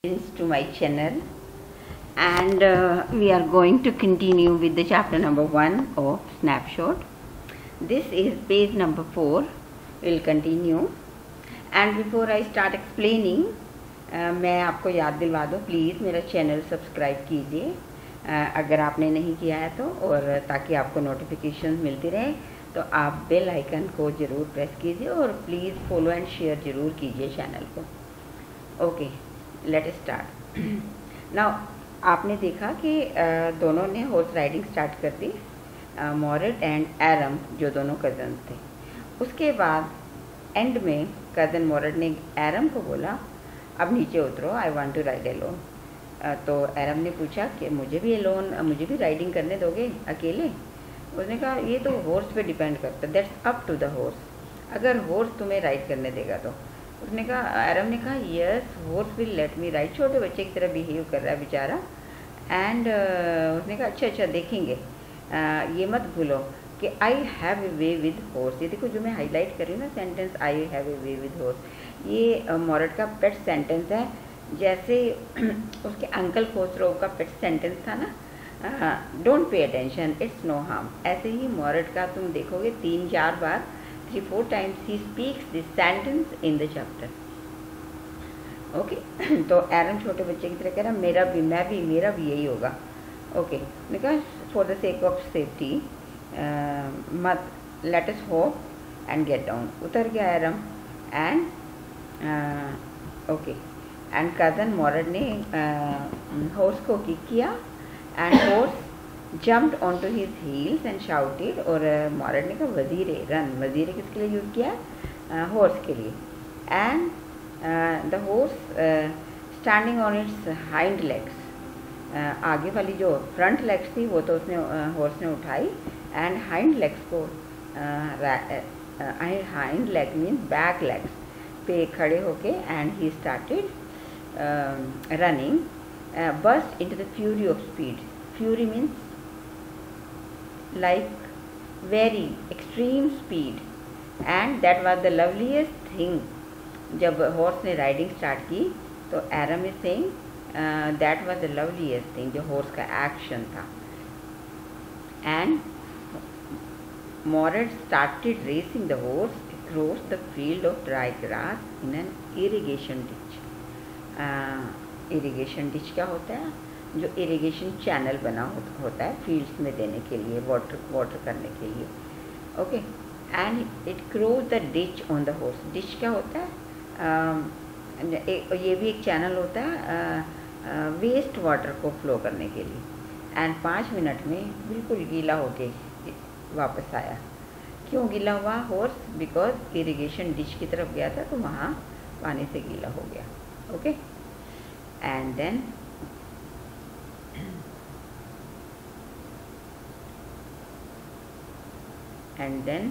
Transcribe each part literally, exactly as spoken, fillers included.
To my channel, and uh, we are going to continue with the chapter number one of snapshot. This is page number four. We'll continue, and before I start explaining, uh, मैं आपको याद दिलवा दूँ, please मेरा channel subscribe कीजिए uh, अगर आपने नहीं किया है तो, और ताकि आपको नोटिफिकेशन मिलती रहे तो आप बेल आइकन को ज़रूर प्रेस कीजिए और प्लीज़ फॉलो एंड शेयर ज़रूर कीजिए चैनल को. Okay, let start. नाउ आपने देखा कि दोनों ने हॉर्स राइडिंग स्टार्ट कर दी, मॉरिड एंड एरम, जो दोनों कज़न थे. उसके बाद एंड में कज़न मॉरिड ने एरम को बोला, अब नीचे उतरो, I want to ride alone. तो एरम ने पूछा कि मुझे भी एलोन, मुझे भी राइडिंग करने दोगे अकेले? उसने कहा ये तो हॉर्स पे डिपेंड करता है, that's up to the horse, अगर हॉर्स तुम्हें राइड करने देगा तो. उसने कहा, एरम ने कहा yes horse will let me ride. छोटे बच्चे की तरह बिहेव कर रहा है बेचारा. एंड uh, उसने कहा अच्छा अच्छा देखेंगे, uh, ये मत भूलो कि I have a way with horse. ये देखो जो मैं हाईलाइट कर रही हूँ ना sentence, I have a way with horse, ये uh, मॉरिड का पेट सेंटेंस है. जैसे उसके अंकल खोसरो का पेट सेंटेंस था ना, don't pay attention it's no harm. ऐसे ही मॉरिड का तुम देखोगे तीन चार बार, three four times he speaks this sentence in the chapter. Okay okay? तो एरम छोटे बच्चे की तरह कह रहा मेरा भी, मैं भी, मेरा भी यही होगा. Okay okay. मैंने कहा for the sake of safety मत, let us hope and get down. उतर गया Aram and okay and cousin Mourad ने हॉर्स को किक किया and horse jumped onto his heels and shouted. और मॉरिड ने कहा वजीरे रन. वजीरे किसके लिए यूज़ किया? हॉर्स uh, के लिए. And the horse standing on its hind legs, आगे वाली जो फ्रंट लेग्स थी वो तो उसने हॉर्स uh, ने उठाई, एंड हाइंड लेग्स को, hind leg means back legs पे खड़े होके, and he started running, burst into the fury of speed. Fury means like very extreme speed, and that was the loveliest thing. जब horse ने riding start की तो Aram is saying that was the loveliest thing, जो horse का action था. And Mourad started racing the horse across the field of dry grass in an irrigation ditch. Irrigation ditch क्या होता है? जो इरिगेशन चैनल बना हो, होता है फील्ड्स में देने के लिए, वाटर वाटर करने के लिए. Okay and it cross the ditch on the horse. Ditch क्या होता है? uh, ये भी एक चैनल होता है वेस्ट uh, वाटर को फ्लो करने के लिए. एंड पाँच मिनट में बिल्कुल गीला होके वापस आया. क्यों गीला हुआ हॉर्स? बिकॉज इरिगेशन डिच की तरफ गया था तो वहाँ पानी से गीला हो गया. Okay and then and then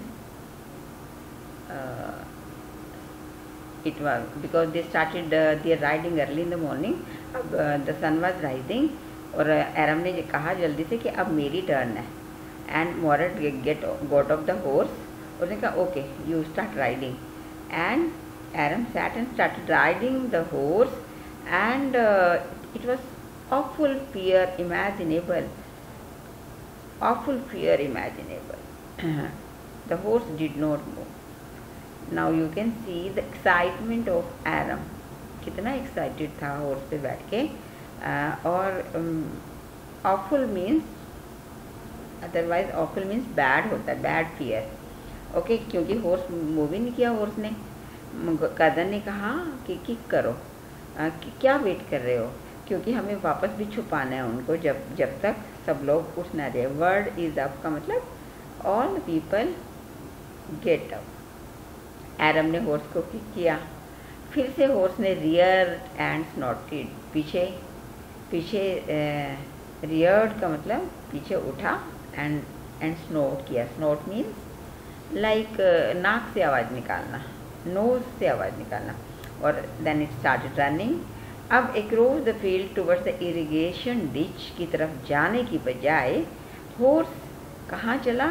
uh, it was because they started uh, their riding early in the morning. अब uh, the sun was rising और एरम ने कहा जल्दी से कि अब मेरी टर्न है. And Mourad get got off the horse. उसने कहा okay you start riding. And Aram sat and started riding the horse, and it was awful fear imaginable, awful fear imaginable. The horse did not move. Now you can see the excitement of Aram. कितना excited था horse पे बैठ के. uh, और um, awful means, otherwise awful means bad होता है, bad fear. Okay okay, क्योंकि horse move ही नहीं किया horse ने. कज़न ने कहा कि किक करो. uh, कि क्या वेट कर रहे हो? क्योंकि हमें वापस भी छुपाना है उनको जब जब तक सब लोग उठ ना जाए. वर्ड इज अप का मतलब all people get up. Aram ने हॉर्स को किक किया. फिर से हॉर्स ने रियर एंड स्नॉटेड, पीछे पीछे रियर्ड का मतलब पीछे उठा, एंड एंड स्नोट किया. स्नोट मीन्स लाइक नाक से आवाज़ निकालना, नोज से आवाज़ निकालना. और देन इट स्टार्टेड रनिंग. अब across the field towards the irrigation ditch की तरफ जाने की बजाय हॉर्स कहाँ चला?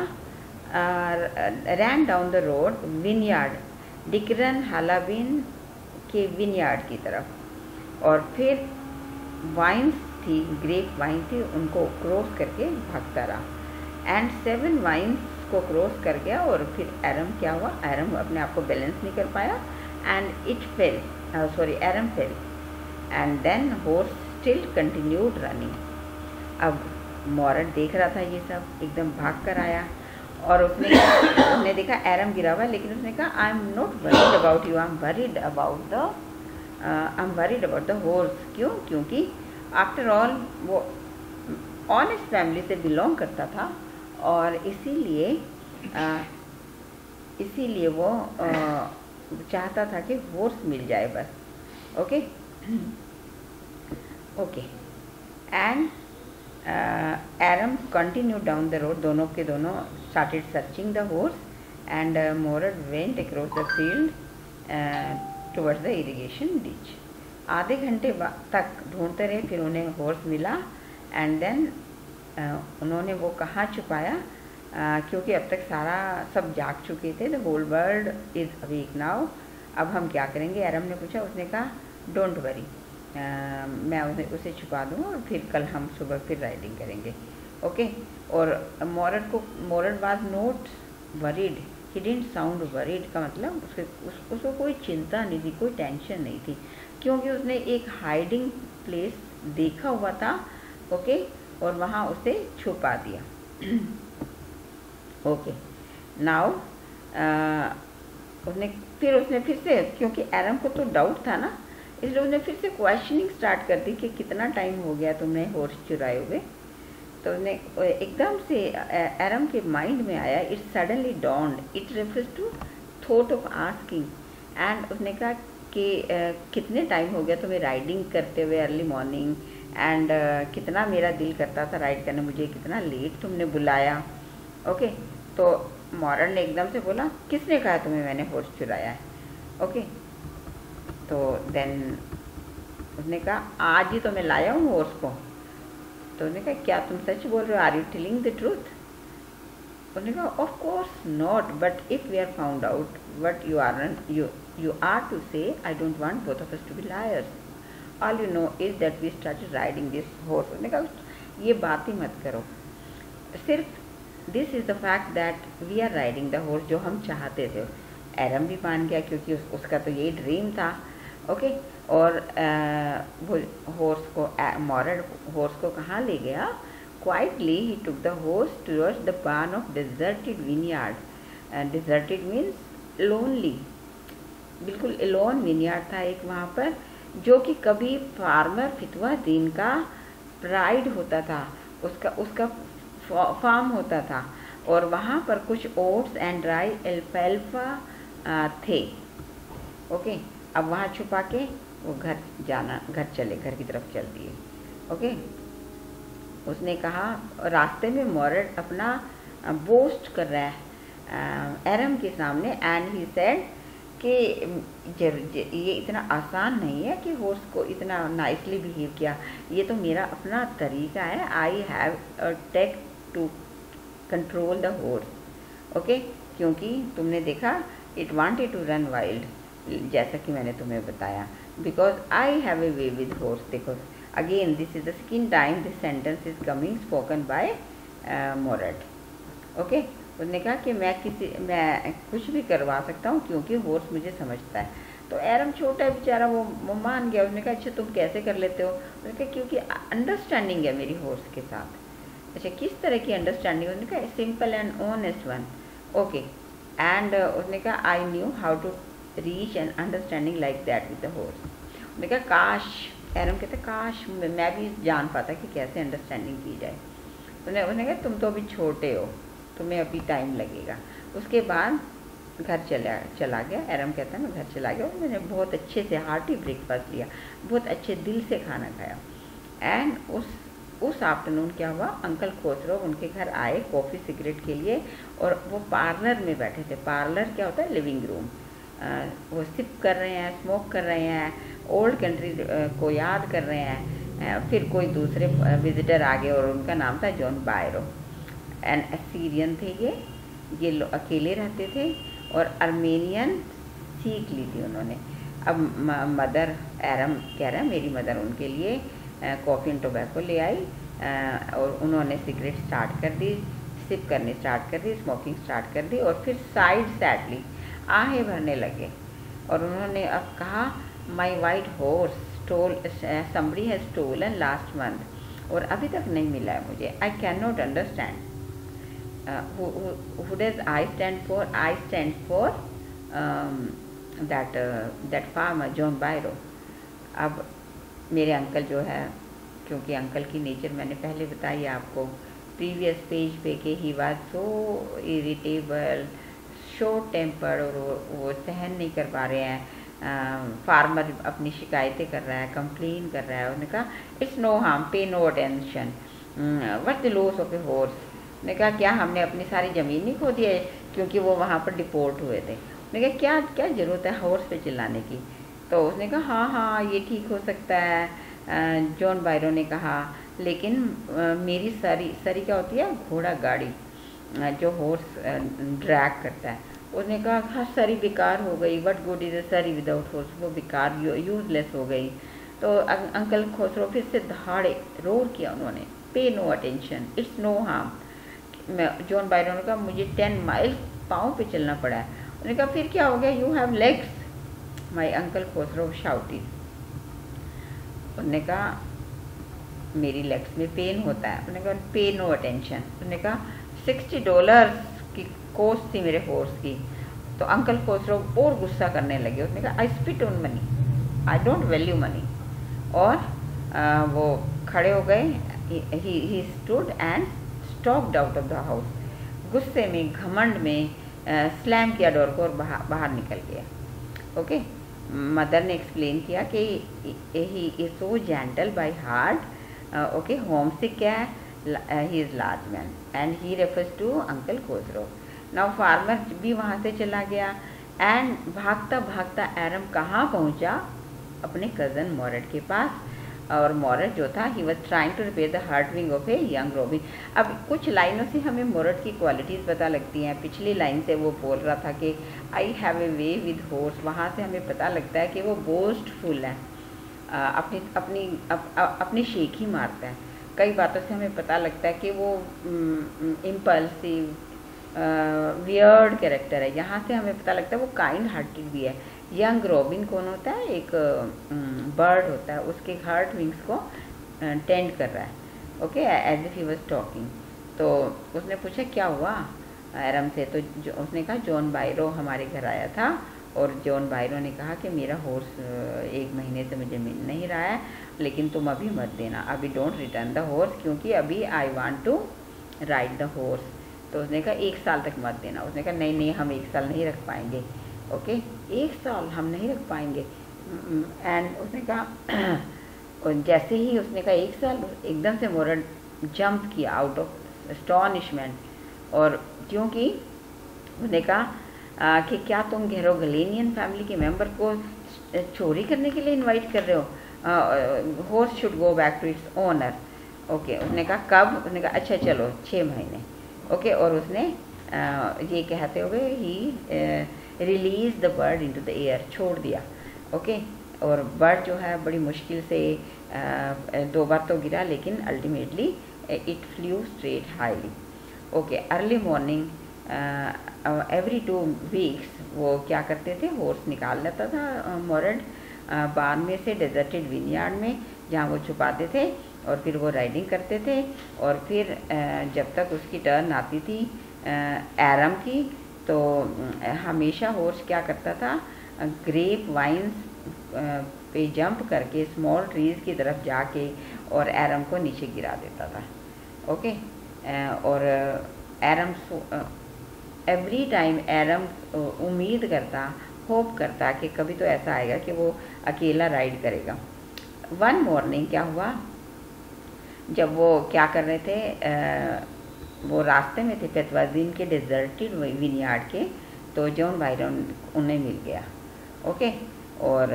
Ran down the road vineyard, Dikran Halabian के विनयार्ड की तरफ. और फिर वाइन्स थी, ग्रेप वाइन थी, उनको क्रॉस करके भागता रहा एंड सेवन वाइन्स को क्रॉस कर गया और फिर एरम क्या हुआ, एरम अपने आप को बैलेंस नहीं कर पाया and it fell, sorry Aram fell and then horse still continued running. अब मॉरड देख रहा था ये सब, एकदम भाग कर आया और उसने उसने देखा एरम गिरा हुआ, लेकिन उसने कहा I am not worried about you, I am worried about the I am worried about the horse. क्यों? क्योंकि आफ्टर ऑल वो ऑनेस्ट फैमिली से बिलोंग करता था और इसीलिए इसीलिए वो आ, चाहता था कि हॉर्स मिल जाए बस। Okay okay and Aram continue down the road, दोनों के दोनों started searching the horse and Mourad went across the field towards the irrigation ditch. आधे घंटे तक ढूंढते रहे, फिर उन्हें हॉर्स मिला एंड देन उन्होंने वो कहाँ छुपाया, uh, क्योंकि अब तक सारा सब जाग चुके थे। The whole world is awake now. अब हम क्या करेंगे? एरम ने पूछा। उसने कहा डोंट वरी, मैं उसे उसे छुपा दूँ और फिर कल हम सुबह फिर राइडिंग करेंगे। Okay okay? और मोरड को Mourad was not worried, he didn't sound worried का मतलब उसके उस, उसको कोई चिंता नहीं थी, कोई टेंशन नहीं थी, क्योंकि उसने एक हाइडिंग प्लेस देखा हुआ था। Okay okay? और वहाँ उसे छुपा दिया। ओके नाउ उसने फिर उसने फिर से, क्योंकि एरम को तो डाउट था ना, इसलिए उसने फिर से क्वेश्चनिंग स्टार्ट कर दी कि कितना टाइम हो गया तुमने हॉर्स चुराए हुए। तो उसने एकदम से एरम के माइंड में आया, it suddenly dawned, it refers to thought of asking and उसने कहा कि uh, कितने टाइम हो गया तुम्हें राइडिंग करते हुए अर्ली मॉर्निंग एंड uh, कितना मेरा दिल करता था राइड करने, मुझे कितना लेट तुमने बुलाया। Okay okay? तो मॉरड ने एकदम से बोला किसने कहा तुम्हें मैंने हॉर्स चुराया है? Okay okay? तो देन उसने कहा आज ही तो मैं लाया हूँ हॉर्स को। तो उसने कहा क्या तुम सच बोल रहे हो? Are you telling the truth? उसने कहा of course not, but if we are found out what you are you you are to say I don't want both of us to be liars, all you know is that we started riding this horse. उसने कहा ये बात ही मत करो, सिर्फ this is the fact that we are riding the horse, जो हम चाहते थे। एरम भी मान गया क्योंकि उस, उसका तो यही ड्रीम था। Okay okay? और आ, वो हॉर्स को मॉरड हॉर्स को कहाँ ले गया? क्वाइटली ही took the horse towards the barn of deserted vineyard. Deserted means lonely, बिल्कुल एलोन विनयार्ड था एक वहाँ पर, जो कि कभी फार्मर फितवा दीन का प्राइड होता था, उसका उसका फार्म होता था और वहाँ पर कुछ ओट्स एंड ड्राई एल्फाल्फा थे। Okay okay? अब वहाँ छुपा के वो घर जाना, घर चले घर की तरफ चल दिए। ओके उसने कहा, रास्ते में मॉरड अपना बोस्ट कर रहा है एरम के सामने एंड ही सेड कि ये इतना आसान नहीं है कि हॉर्स को इतना नाइसली बिहेव किया, ये तो मेरा अपना तरीका है, I have a take to control the horse. Okay क्योंकि तुमने देखा it wanted to run wild, जैसा कि मैंने तुम्हें बताया, because I have a way with horse. देखो again this is the second time this sentence is coming spoken by Mourad. Okay उसने कहा कि मैं किसी मैं कुछ भी करवा सकता हूँ क्योंकि हॉर्स मुझे समझता है। तो एरम छोटा है बेचारा, वो, वो मान गया। उसने कहा अच्छा तुम कैसे कर लेते हो? उसने कहा क्योंकि अंडरस्टैंडिंग है मेरी हॉर्स के साथ। अच्छा किस तरह की अंडरस्टैंडिंग? उसने कहा simple and honest one. Okay and उसने कहा I knew how to reach an understanding like that with the horse. उसने कहा काश, एरम कहते काश मैं भी जान पाता कि कैसे अंडरस्टैंडिंग की जाए। उसने उसने कहा तुम तो अभी छोटे हो, तुम्हें अभी टाइम लगेगा। उसके बाद घर चला चला गया। एरम कहता है मैं घर चला गया और मैंने बहुत अच्छे से हार्टी ब्रेकफास्ट लिया, बहुत अच्छे दिल से खाना खाया। एंड उस उस आफ्टरनून क्या हुआ, अंकल खोसरो उनके घर आए कॉफ़ी सिगरेट के लिए और वो पार्लर में बैठे थे। पार्लर क्या होता है? Living room. वो सिप कर रहे हैं, स्मोक कर रहे हैं, ओल्ड कंट्री को याद कर रहे हैं। फिर कोई दूसरे विजिटर आ गए और उनका नाम था जॉन बायरो। एन असीरियन थे ये ये अकेले रहते थे और आर्मेनियन सीख ली थी उन्होंने। अब मदर एरम कह रहा है मेरी मदर उनके लिए कॉफ़ी एंड टोबैको ले आई और उन्होंने सिगरेट स्टार्ट कर दी, सिप करनी स्टार्ट कर दी, स्मोकिंग स्टार्ट कर दी और फिर साइड सैडली आहें भरने लगे और उन्होंने अब कहा my white horse stole somebody has stolen last month और अभी तक नहीं मिला है मुझे। I can not understand who does I stand for? I stand for um, that uh, that farmer John Byro. अब मेरे अंकल जो है, क्योंकि अंकल की नेचर मैंने पहले बताई आपको प्रीवियस पेज पे कि he was so irritable, short temper और वो, वो सहन नहीं कर पा रहे हैं। फार्मर अपनी शिकायतें कर रहा है, कंप्लेन कर रहा है। उन्होंने कहा it's no harm, pay no attention, what's the loss of a horse. ने कहा क्या हमने अपनी सारी ज़मीन नहीं खो दी है, क्योंकि वो वहाँ पर डिपोर्ट हुए थे। उसने कहा क्या क्या ज़रूरत है हॉर्स पे चिल्लाने की। तो उसने कहा हाँ हाँ ये ठीक हो सकता है। जॉन बायरो ने कहा लेकिन मेरी सरी सरी क्या होती है, घोड़ा गाड़ी जो हॉर्स ड्रैग करता है। उसने कहा हाँ सरी बेकार हो गई, व्हाट गुड इज़ अ सरी विदाउट हॉर्स, वो बेकार यूजलेस हो गई। तो अंकल खुसरो फिर से दहाड़े रोर किया उन्होंने, pay no attention, it's no harm. मैं जॉन बायरो ने कहा मुझे टेन माइल पाँव पे चलना पड़ा है। उन्होंने कहा फिर क्या हो गया, you have legs. My uncle Khosrove shouted. उन्होंने कहा मेरी लेग्स में पेन होता है। उन्होंने कहा पे नो अटेंशन। उन्होंने कहा सिक्सटी डॉलर की कॉस्ट थी मेरे हॉर्स की। तो अंकल खुसरो और गुस्सा करने लगे। उसने कहा I spit on money, I don't value money. और आ, वो खड़े हो गए, he stood and stopped out of the house. गुस्से में, घमंड में स्लैम किया डोर को और बाहर बाहर निकल गया। ओके, मदर ने एक्सप्लेन किया कि he is so gentle by heart. Okay, homesick है, he is large man and he refers to uncle Khosrove. Now farmer भी वहाँ से चला गया एंड भागता भागता एरम कहाँ पहुँचा, अपने कज़न मॉरेट के पास। और मॉरेट जो था he was trying to repair the hurt wing of a young robin. अब कुछ लाइनों से हमें मॉरेट की क्वालिटीज़ पता लगती हैं। पिछली लाइन से वो बोल रहा था कि I have a way with horse, वहाँ से हमें पता लगता है कि वो बोस्टफुल है, आ, अपनी अपनी अप, अप, अपनी शेख ही मारता है। कई बातों से हमें पता लगता है कि वो इम्पल्सिव वियर्ड कैरेक्टर है। यहाँ से हमें पता लगता है वो काइंड हार्टेड भी है। यंग रॉबिन कौन होता है, एक बर्ड होता है, उसके हार्ट विंग्स को टेंड कर रहा है। Okay, as if he was talking. तो उसने पूछा क्या हुआ एरम से। तो जो, उसने कहा जॉन बायरो हमारे घर आया था और जॉन बायरो ने कहा कि मेरा हॉर्स एक महीने से मुझे मिल नहीं रहा है, लेकिन तुम अभी मत देना, अभी डोंट रिटर्न द हॉर्स, क्योंकि अभी I want to ride the horse. तो उसने कहा एक साल तक मत देना। उसने कहा नहीं नहीं हम एक साल नहीं रख पाएंगे। ओके, एक साल हम नहीं रख पाएंगे। एंड उसने कहा और जैसे ही उसने कहा एक साल, एकदम से मोरल जंप किया आउट ऑफ एस्टॉनिशमेंट। और क्योंकि उसने कहा कि क्या तुम घेरोगलेनियन फैमिली के मेंबर को चोरी करने के लिए इनवाइट कर रहे हो, horse should go back to its owner. Okay, उसने कहा कब। उसने कहा अच्छा चलो छः महीने। ओके okay, और उसने आ, ये कहते हुए he release the bird into the air, छोड़ दिया। Okay okay? और बर्ड जो है बड़ी मुश्किल से आ, दो बार तो गिरा, लेकिन ultimately it flew straight highly. Okay, early morning every two weeks वो क्या करते थे, हॉर्स निकाल लेता था मॉरेट बार में से डेजर्टेड विनयार्ड में, जहाँ वो छुपाते थे और फिर वो राइडिंग करते थे। और फिर जब तक उसकी टर्न आती थी एरम की, तो हमेशा हॉर्स क्या करता था, ग्रेप वाइन्स पे जंप करके स्मॉल ट्रीज़ की तरफ जाके और एरम को नीचे गिरा देता था। ओके, और एरम एवरी टाइम एरम उम्मीद करता, होप करता कि कभी तो ऐसा आएगा कि वो अकेला राइड करेगा। वन मॉर्निंग क्या हुआ, जब वो क्या कर रहे थे, आ, वो रास्ते में थे पेतवाजीन के डेजर्टेड विनयार्ड के, तो जॉन बायरो उन्हें मिल गया। ओके, और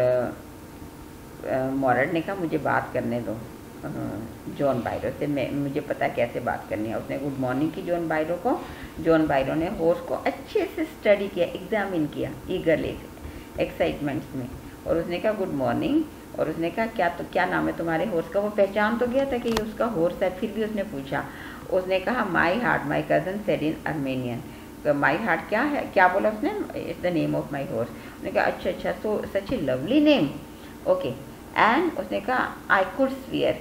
मॉरेट ने कहा मुझे बात करने दो जॉन बायरो से, मैं मुझे पता कैसे बात करनी है। उसने गुड मॉर्निंग की जॉन बायरो को। जॉन बायरो ने हॉर्स को अच्छे से स्टडी किया, एग्जामिन किया ईगरली, एक्साइटमेंट्स में। और उसने कहा गुड मॉर्निंग, और उसने कहा क्या तो क्या नाम है तुम्हारे हॉर्स का। वो पहचान तो गया था कि ये उसका हॉर्स है, फिर भी उसने पूछा। उसने कहा my heart my cousin said in Armenian. My heart क्या है, क्या बोला उसने, it's the name of my horse. उसने कहा अच्छा अच्छा, so such a lovely name, okay. And उसने कहा आई कुड स्वियर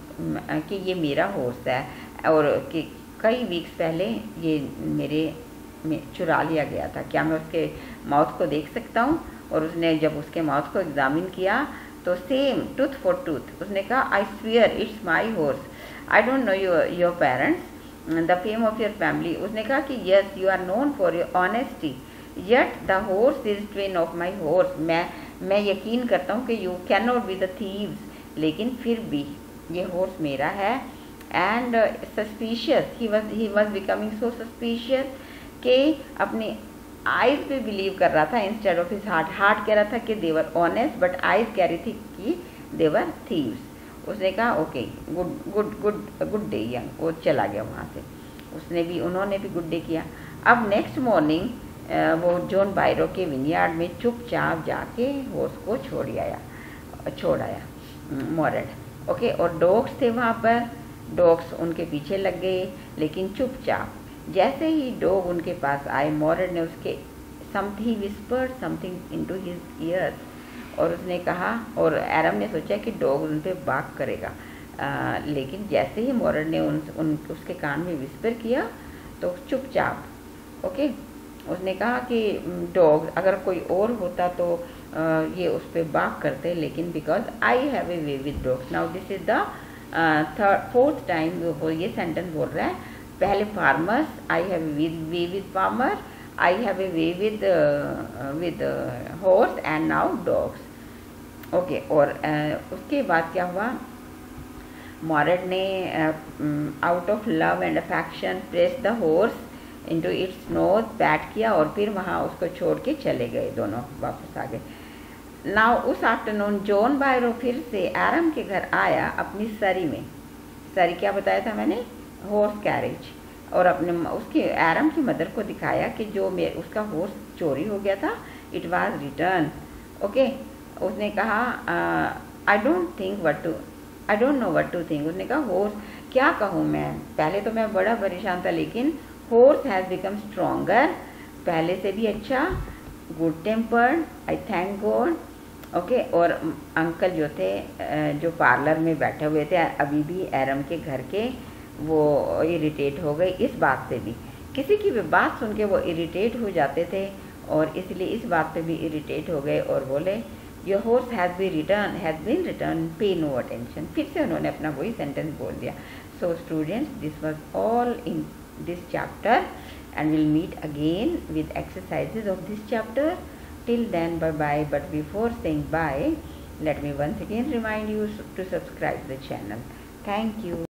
कि ये मेरा हॉर्स है, और कि कई वीक्स पहले ये मेरे में चुरा लिया गया था, क्या मैं उसके माउथ को देख सकता हूँ। और उसने जब उसके माउथ को एग्जामिन किया तो सेम टूथ फॉर टूथ। उसने कहा I swear it's my horse, I don't know your your parents the fame of your family. उसने कहा कि yes you are known for your honesty yet the horse is twin of my horse. मैं मैं यकीन करता हूँ कि you can not be the thieves, लेकिन फिर भी ये हॉर्स मेरा है। And suspicious he was he was becoming so suspicious कि अपने आइज पे बिलीव कर रहा था instead of his heart. Heart कह रहा था कि देवर ऑनेस्ट, बट आइज कह रही थी कि देवर थीव्स। उसने कहा okay good good good good day young, वो चला गया वहाँ से। उसने भी उन्होंने भी गुड डे किया। अब नेक्स्ट मॉर्निंग वो जॉन बायरो के विनयार्ड में चुपचाप जाके हॉर्स को छोड़ आया छोड़ आया मॉरेड, ओके। और डॉग्स थे वहाँ पर, डॉग्स उनके पीछे लग गए, लेकिन चुपचाप। जैसे ही डॉग उनके पास आए, मॉरेड ने उसके something whispered something into his ears, और उसने कहा, और एरम ने सोचा कि डॉग उन पर बाक करेगा, आ, लेकिन जैसे ही मॉरेड ने उन, उन उसके कान में विस्पर किया तो चुपचाप, ओके। उसने कहा कि डॉग अगर कोई और होता तो आ, ये उस पर बाक करते, लेकिन because I have a way with dogs. Now this is the third fourth time वो ये सेंटेंस बोल रहा है। पहले farmers, I have way with farmer, I have a way with with horse, and now dogs, okay. और uh, उसके बाद क्या हुआ, मॉरेड ने out of love and affection press the horse into its nose, pat किया, और फिर वहाँ उसको छोड़ के चले गए, दोनों वापस आ गए। नाउ उस आफ्टरनून जॉन बायरो फिर से एरम के घर आया अपनी सरी में। सरी क्या बताया था मैंने, हॉर्स कैरेज, और अपने उसके एरम की मदर को दिखाया कि जो मेरे उसका हॉर्स चोरी हो गया था, इट वाज रिटर्न, ओके। उसने कहा I don't think what to I don't know what to think. उसने कहा हॉर्स क्या कहूँ मैं, पहले तो मैं बड़ा परेशान था, लेकिन हॉर्स हैज़ बिकम स्ट्रॉन्गर, पहले से भी अच्छा, good tempered, I thank God, okay. और अंकल जो थे जो पार्लर में बैठे हुए थे अभी भी एरम के घर के, वो इरिटेट हो गए इस बात से भी, किसी की भी बात सुन के वो इरिटेट हो जाते थे, और इसलिए इस बात पे भी इरिटेट हो गए और बोले your horse has be return has been return pay no attention. फिर से उन्होंने अपना वही सेंटेंस बोल दिया। So students, this was all in this chapter, and we'll meet again with exercises of this chapter. Till then, bye bye. But before saying bye, let me once again remind you to subscribe the channel. Thank you.